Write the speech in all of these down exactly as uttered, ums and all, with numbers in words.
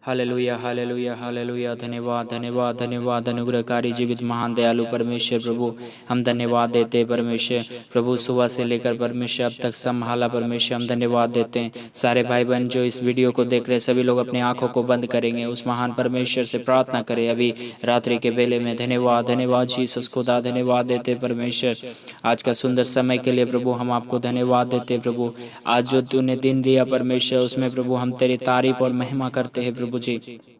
Hallelujah hallelujah hallelujah. धन्यवाद धन्यवाद धन्यवाद अनुग्रहकारी जीवित महान दयालु परमेश्वर प्रभु, हम धन्यवाद देते हैं परमेश्वर प्रभु। सुबह से लेकर परमेश्वर अब तक संभाला परमेश्वर, हम धन्यवाद देते हैं। सारे भाई बहन जो इस वीडियो को देख रहे हैं सभी लोग अपनी आंखों को बंद करेंगे, उस महान परमेश्वर से प्रार्थना करें अभी रात्रि के बेले में। धन्यवाद धन्यवाद जीसस खुदा, धन्यवाद देते हैं परमेश्वर आज का सुंदर समय के लिए प्रभु। हम आपको धन्यवाद देते हैं प्रभु। आज जो तूने दिन दिया परमेश्वर उसमें प्रभु हम तेरी तारीफ और महिमा करते हैं प्रभु जी।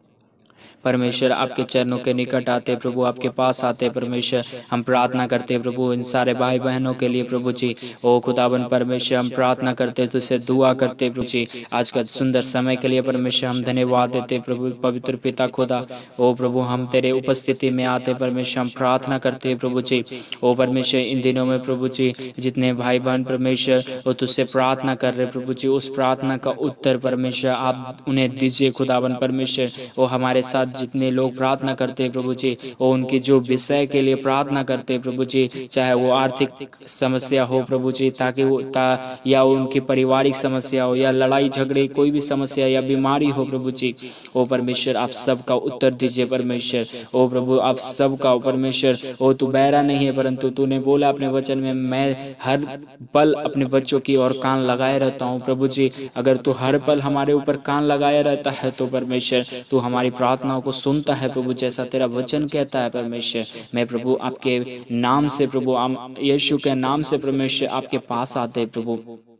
परमेश्वर आपके चरणों के निकट आते प्रभु, आपके पास आते परमेश्वर। हम प्रार्थना करते प्रभु इन सारे भाई बहनों के लिए प्रभु जी। ओ खुदावन परमेश्वर हम प्रार्थना करते तुझसे दुआ करते प्रभु जी आज का सुंदर समय के लिए परमेश्वर। हम धन्यवाद देते प्रभु पवित्र पिता खुदा। ओ प्रभु हम तेरे उपस्थिति में आते परमेश्वर, हम प्रार्थना करते प्रभु जी। ओ परमेश्वर इन दिनों में प्रभु जी जितने भाई बहन परमेश्वर वो तुझसे प्रार्थना कर रहे प्रभु जी, उस प्रार्थना का उत्तर परमेश्वर आप उन्हें दीजिए खुदावन परमेश्वर। वो हमारे साथ जितने लोग प्रार्थना करते हैं प्रभु जी, वो उनकी जो विषय के लिए प्रार्थना करते हैं प्रभु जी, चाहे वो आर्थिक समस्या हो प्रभु जी, ताकि वो ता, या उनकी पारिवारिक समस्या हो या लड़ाई झगड़े कोई भी समस्या या बीमारी हो प्रभु जी, ओ परमेश्वर आप सबका उत्तर दीजिए परमेश्वर। ओ प्रभु आप सबका परमेश्वर, ओ तू बहरा नहीं है परंतु तूने बोला अपने वचन में मैं हर पल अपने बच्चों की ओर कान लगाए रहता हूँ प्रभु जी। अगर तू हर पल हमारे ऊपर कान लगाए रहता है तो परमेश्वर तू हमारी प्रार्थनाओं को सुनता है प्रभु, जैसा तेरा वचन कहता है परमेश्वर। मैं प्रभु आपके नाम से प्रभु यीशु के नाम से परमेश्वर आपके पास आते हैं प्रभु,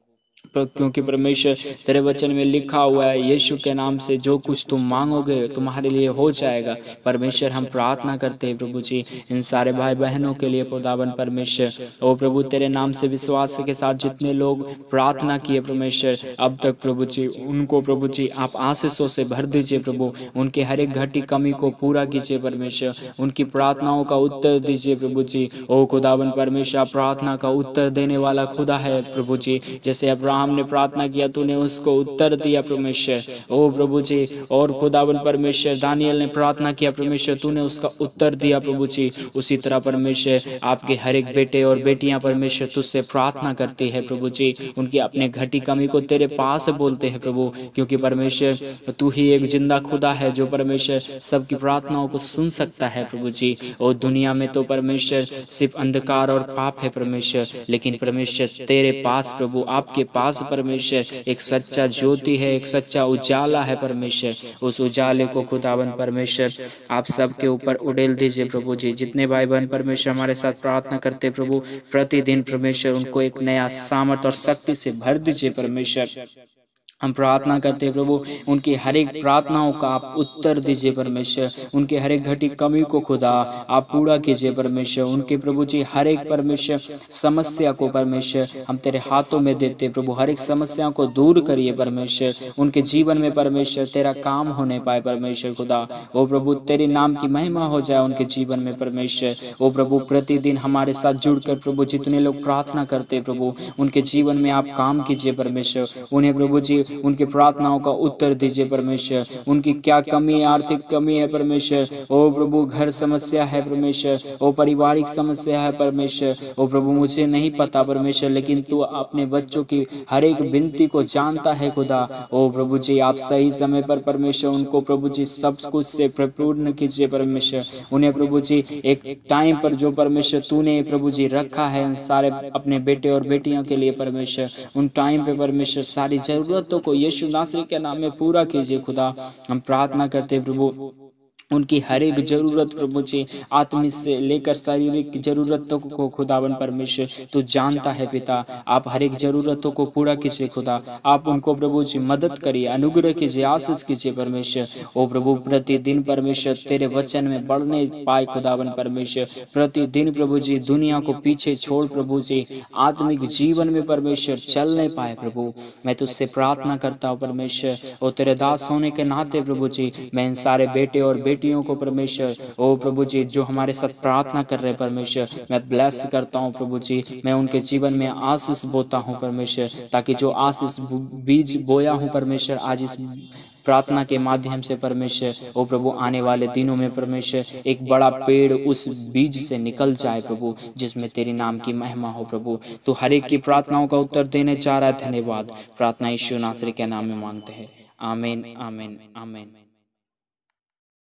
क्योंकि परमेश्वर तेरे वचन में लिखा हुआ है यीशु के नाम से जो कुछ तुम मांगोगे तुम्हारे लिए हो जाएगा परमेश्वर। हम प्रार्थना करते हैं प्रभु जी इन सारे भाई बहनों के लिए खुदावन परमेश्वर। ओ प्रभु तेरे नाम से विश्वास के साथ जितने लोग प्रार्थना किए परमेश्वर अब तक प्रभु जी, उनको प्रभु जी आप आशीषों से भर दीजिए प्रभु, उनके हर एक घटी कमी को पूरा कीजिए परमेश्वर, उनकी प्रार्थनाओं का उत्तर दीजिए प्रभु जी। ओ खुदावन परमेश्वर आप प्रार्थना का उत्तर देने वाला खुदा है प्रभु जी। जैसे अब्राहम ने प्रार्थना किया तूने उसको उत्तर दिया परमेश्वर, ओ प्रभु जी। और खुदावन परमेश्वर दानियल ने प्रार्थना किया परमेश्वर, तूने उसका उत्तर दिया प्रभु जी। उसी तरह परमेश्वर आपके हर एक बेटे और बेटियां परमेश्वर तुझसे प्रार्थना करते हैं प्रभु जी, उनकी अपने घटी कमी को तेरे पास बोलते हैं प्रभु, क्योंकि परमेश्वर तू ही एक जिंदा खुदा है जो परमेश्वर सबकी प्रार्थनाओं को सुन सकता है प्रभु जी। और दुनिया में तो परमेश्वर सिर्फ अंधकार और पाप है परमेश्वर, लेकिन परमेश्वर तेरे पास प्रभु आपके पास परमेश्वर एक सच्चा ज्योति है, एक सच्चा उजाला है परमेश्वर। उस उजाले को खुदावन परमेश्वर आप सबके ऊपर उड़ेल दीजिए प्रभु जी। जितने भाई बहन परमेश्वर हमारे साथ प्रार्थना करते प्रभु प्रतिदिन परमेश्वर उनको एक नया सामर्थ और शक्ति से भर दीजिए परमेश्वर। हम प्रार्थना करते हैं प्रभु उनकी हर एक प्रार्थनाओं का आप उत्तर दीजिए परमेश्वर, उनके हर एक घटी कमी को खुदा आप पूरा कीजिए परमेश्वर। उनके प्रभु जी हर एक परमेश्वर समस्या को परमेश्वर हम तेरे हाथों में देते प्रभु, हर एक समस्या को दूर करिए परमेश्वर। उनके जीवन में परमेश्वर तेरा काम होने पाए परमेश्वर खुदा। ओ प्रभु तेरे नाम की महिमा हो जाए उनके जीवन में परमेश्वर। ओ प्रभु प्रतिदिन हमारे साथ जुड़कर प्रभु जितने लोग प्रार्थना करते प्रभु उनके जीवन में आप काम कीजिए परमेश्वर। उन्हें प्रभु जी उनकी प्रार्थनाओं का उत्तर दीजिए परमेश्वर। उनकी क्या कमी है, आर्थिक कमी है परमेश्वर, ओ प्रभु घर समस्या है परमेश्वर, ओ पारिवारिक समस्या है परमेश्वर, ओ प्रभु मुझे नहीं पता परमेश्वर, लेकिन तू अपने बच्चों की हर एक विनती को जानता है खुदा। ओ प्रभु जी आप सही समय पर परमेश्वर उनको प्रभु जी सब कुछ से परिपूर्ण कीजिए परमेश्वर। उन्हें प्रभु जी एक टाइम पर जो परमेश्वर तूने प्रभु जी रखा है सारे अपने बेटे और बेटियों के लिए परमेश्वर, उन टाइम पे परमेश्वर सारी जरूरतों को यीशु नासरी के नाम में पूरा कीजिए खुदा। हम प्रार्थना करते प्रभु उनकी हर एक जरूरत प्रभु जी आत्मिक से लेकर शारीरिक जरूरतों को खुदावन परमेश्वर तू जानता है पिता। आप हर एक जरूरतों को पूरा कीजिए खुदा। आप उनको प्रभु जी मदद करिए, अनुग्रह कीजिए, आशीष कीजिए परमेश्वर। ओ प्रभु प्रतिदिन परमेश्वर तेरे वचन में बढ़ने पाए खुदावन परमेश्वर। प्रतिदिन प्रभु जी दुनिया को पीछे छोड़ प्रभु जी आत्मिक जीवन में परमेश्वर चलने पाए प्रभु। मैं तुझसे प्रार्थना करता हूँ परमेश्वर, ओ तेरे दास होने के नाते प्रभु जी मैं इन सारे बेटे और बेटियों को परमेश्वर ओ प्रभु जी जो हमारे साथ प्रार्थना कर रहे परमेश्वर मैं ब्लेस करता हूँ प्रभु जी। मैं उनके जीवन में आशीष बोता हूँ परमेश्वर, ताकि जो आशीष बीज बोया हूँ परमेश्वर आज इस प्रार्थना के माध्यम से परमेश्वर ओ प्रभु आने वाले दिनों में परमेश्वर एक बड़ा पेड़ उस बीज से निकल जाए प्रभु, जिसमें तेरे नाम की महिमा हो प्रभु। तो हर एक की प्रार्थनाओं का उत्तर देने चाह रहा है। धन्यवाद। प्रार्थना यीशु नासरी के नाम में मांगते हैं। आमीन आमीन आमीन।